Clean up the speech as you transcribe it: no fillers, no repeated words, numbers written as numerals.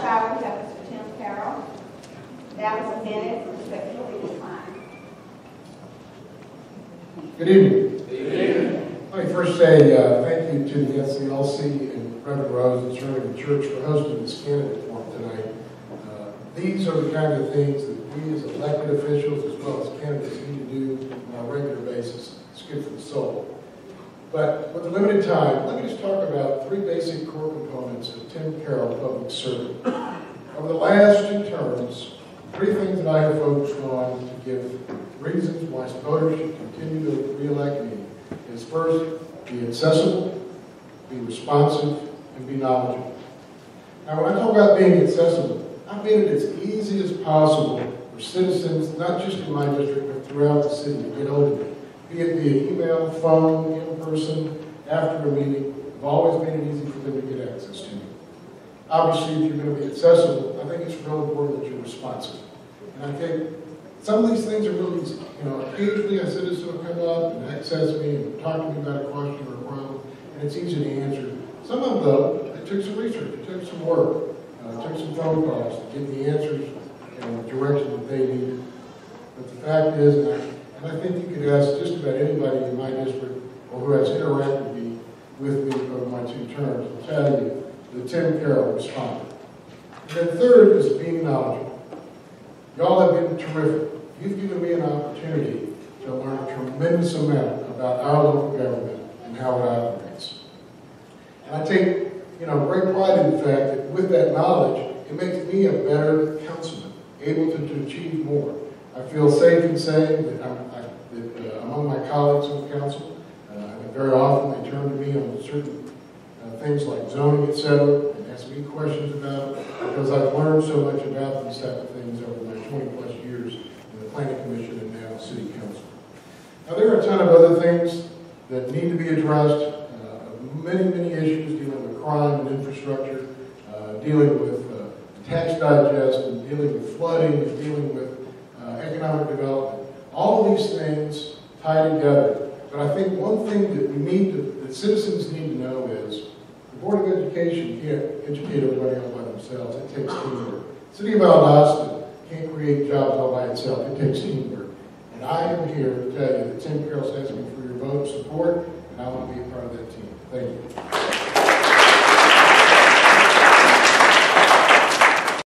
child, we have Mr. Tim Carroll, Dallas Bennett, respectfully declined. Good evening. Good evening. Let me first say thank you to the SCLC and Reverend Rose and certainly the church for hosting this candidate forum tonight. These are the kinds of things that we as elected officials as well as candidates need to do on a regular basis. It's good for the soul. But with the limited time, let me just talk about three basic core components of Tim Carroll, public servant. Over the last 2 terms, 3 things that I have focused on to give reasons why voters should continue to re-elect me is first, be accessible, be responsive, and be knowledgeable. Now, when I talk about being accessible, I've made it as easy as possible for citizens, not just in my district, but throughout the city, to get hold of me. Be it via email, phone, in person, after a meeting. I've always made it easy for them to get access to me. Obviously, if you're going to be accessible, I think it's real important that you're responsive. And I think some of these things are really easy. You know, occasionally a citizen will come up and access me and talk to me about a question or a problem, and it's easy to answer. Some of them, though, it took some research, it took some work, it took some phone calls to get the answers and the direction that they needed. But the fact is, and I think you could ask just about anybody in my district or who has interacted with me over my 2 terms will tell you that Tim Carroll responded. And then third is being knowledgeable. Y'all have been terrific. You've given me an opportunity to learn a tremendous amount about our local government and how it operates. And I take, great pride in the fact that with that knowledge, it makes me a better councilman, able to achieve more. I feel safe in saying that among my colleagues on the council, very often they turn to me on certain things like zoning, etc., and ask me questions about it because I've learned so much about these type of things over my 20-plus years in the Planning Commission and now the City Council. Now, there are a ton of other things that need to be addressed, many issues dealing with crime and infrastructure, dealing with tax digest, and dealing with flooding, and dealing with economic development. All of these things tie together. But I think one thing that citizens need to know is the Board of Education can't educate everybody all by themselves. It takes teamwork. The City of Valdosta can't create jobs all by itself. It takes teamwork. And I am here to tell you that Tim Carroll's asking for your vote of support, and I want to be a part of that team. Thank you.